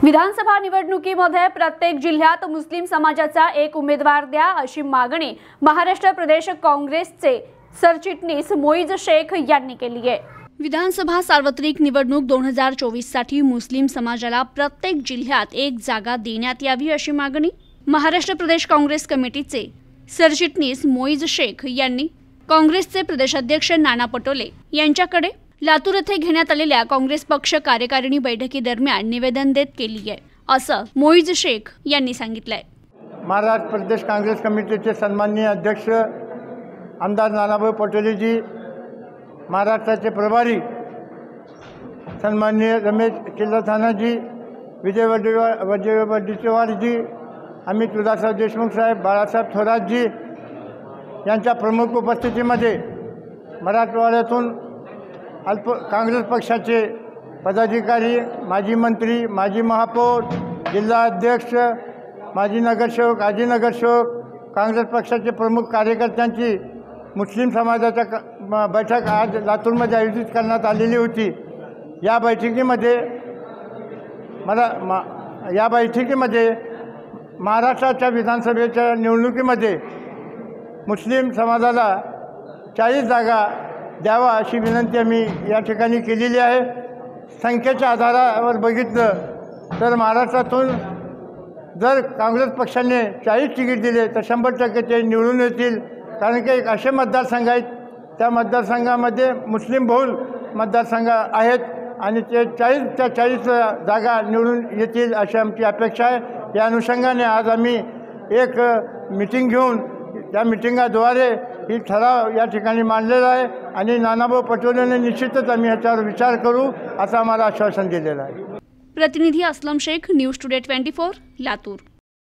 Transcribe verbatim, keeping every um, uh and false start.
विधानसभा निवडणुकीमध्ये प्रत्येक जिल्ह्यात मुस्लिम समाजाचा एक उमेदवार द्या अशी मागणी महाराष्ट्र प्रदेश काँग्रेसचे सरचिटणीस मोईज शेख यांनी केली आहे। विधानसभा सार्वत्रिक निवडणूक दोन हजार चोवीस साठी मुस्लिम समाजाला प्रत्येक जिल्ह्यात एक जागा देण्यात यावी अशी मागणी महाराष्ट्र प्रदेश काँग्रेस कमिटीचे सरचिटणीस मोईज शेख यांनी काँग्रेसचे प्रदेशाध्यक्ष नाना पटोले यांच्याकडे लातूर येथे घेण्यात आलेल्या काँग्रेस पक्ष कार्यकारिणी बैठकीदरम्यान निवेदन देत केली आहे, असं मोईज शेख यांनी सांगितलंय। महाराष्ट्र प्रदेश काँग्रेस कमिटीचे सन्माननीय अध्यक्ष आमदार नानाभाऊ पटोलेजी, महाराष्ट्राचे प्रभारी सन्माननीय रमेश चिल्लथानाजी, विजय वडेवार विजय वडेट्टीवारजी, अमित उदासराव देशमुख साहेब, बाळासाहेब थोरातजी यांच्या प्रमुख उपस्थितीमध्ये मराठवाड्यातून अल्प काँग्रेस पक्षाचे पदाधिकारी, माजी मंत्री, माजी महापौर, जिल्हा अध्यक्ष, माजी नगरसेवक, आजी नगरसेवक, काँग्रेस पक्षाचे प्रमुख कार्यकर्त्यांची मुस्लिम समाजाच्या बैठक आज लातूरमध्ये आयोजित करण्यात आलेली होती। या बैठकीमध्ये मला मा या बैठकीमध्ये महाराष्ट्राच्या विधानसभेच्या निवडणुकीमध्ये मुस्लिम समाजाला चाळीस जागा द्यावा अशी विनंती आम्ही या ठिकाणी केलेली आहे। संख्येच्या आधारावर बघितलं तर महाराष्ट्रातून जर काँग्रेस पक्षाने चाळीस तिकीट दिले तर शंभर टक्के ते निवडून येतील, कारण की एक असे मतदारसंघ आहेत त्या मतदारसंघामध्ये मुस्लिम बहुल मतदारसंघ आहेत आणि ते चाळीस त्या चाळीस जागा निवडून येतील अशी आमची अपेक्षा आहे। या अनुषंगाने आज आम्ही एक मिटिंग घेऊन त्या मिटिंगाद्वारे ही ठराव या ठिकाणी मांडलेला आहे आणि नानाभाऊ पटोलेने निश्चितच आम्ही ह्याच्यावर विचार करू असं आम्हाला आश्वासन दिलेलं आहे। प्रतिनिधी असलम शेख, न्यूज टुडे चोवीस लातूर।